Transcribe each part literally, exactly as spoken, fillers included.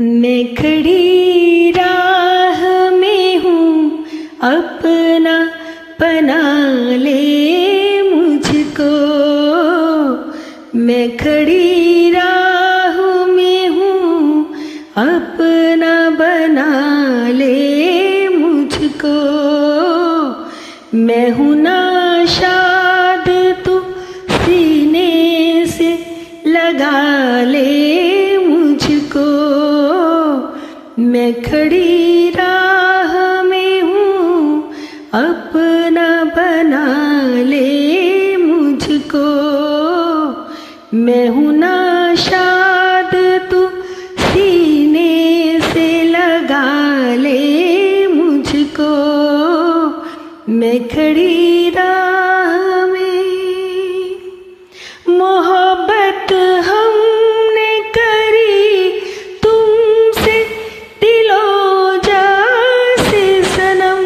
मैं खड़ी राह में हूँ, अपना बना ले मुझको। मैं खड़ी राह में हूँ, अपना बना ले मुझको। मैं हूँ नाशाद, तू सीने से लगा ले मुझको। मैं खड़ी राह में हूँ, अपना बना ले मुझको। मैं हूँ नाशाद, तू सीने से लगा ले मुझको। मैं खड़ी राह में मोहब्बत हमने करी तुमसे दिलो जा से सनम।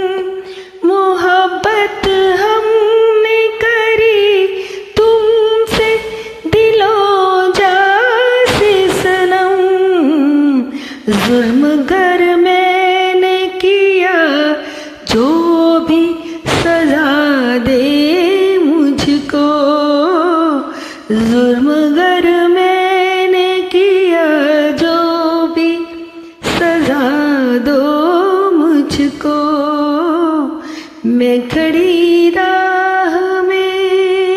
मोहब्बत हमने करी तुमसे दिलो जा से सनम। जुल्म गर मैंने किया, जो भी सजा दे मुझको। जुल्म गर मैंने किया, जो भी सजा दो मुझको। मैं खड़ी राह में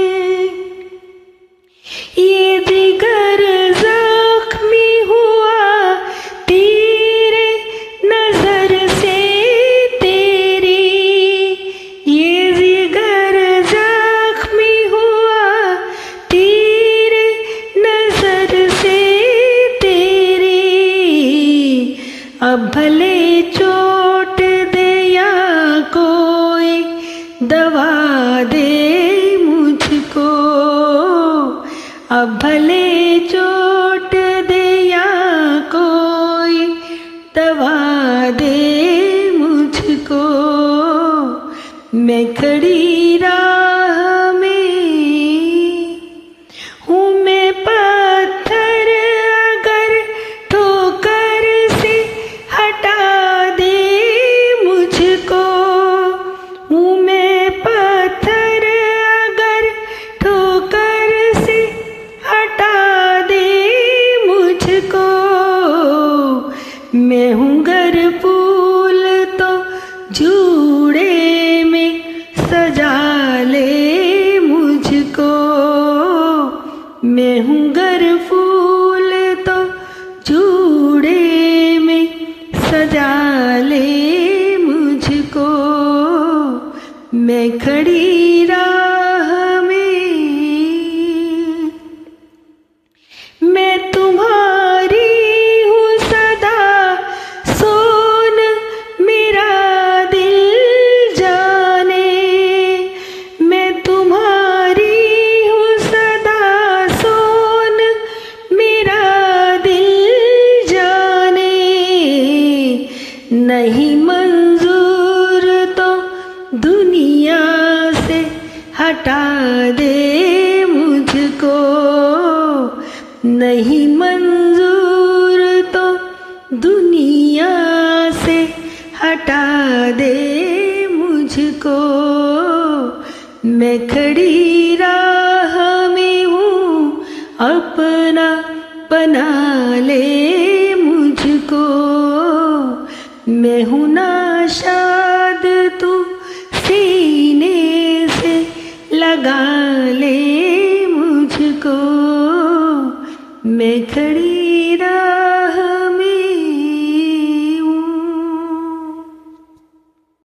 ये जिगर जख्मी हुआ तेरे नजर से तेरी। ये जिगर जख्मी हुआ तेरे नजर से तेरी। अब भले चोट दे या कोई दवा दे मुझको। अब भले चोट दे या कोई दवा दे मुझको। मैं खड़ी राह में हूँ, मैं पत्थर अगर ठोकर से हटा दे मुझको। हूँ मैं पत्थर अगर ठोकर से हटा दे मुझको। मैं हूँ गर फूल तो जूड़े में सजा ले मुझको। मैं हूँ गर फूल तो जूड़े में सजा ले मुझको। मैं खड़ी राह में मैं तुम्हारी हूँ सदा, सोन मेरा दिल जाने। मैं तुम्हारी हूँ सदा, सोन मेरा दिल जाने। नहीं मंजूर तो दुनिया से हटा दे मुझको। नहीं मंजूर तो दुनिया से हटा दे मुझको। मैं खड़ी राह में हूँ, अपना बना ले मुझको। मैं हूँ नाशाद, तू सीने से लगा ले मुझको। मैं खड़ी